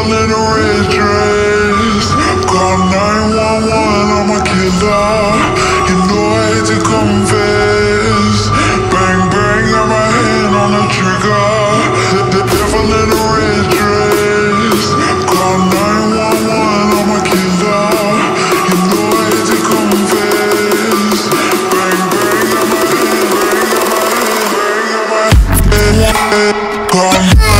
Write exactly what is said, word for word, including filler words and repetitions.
devil in a red dress. Call nine one one, I'm a killer. You know I hate to confess. Bang bang, got my hand on the trigger. The, the devil in a red dress. Call nine one one, I'm a killer. You know I hate to confess. Bang bang, got my hand, bang, got my hand, bang, got my hand. Call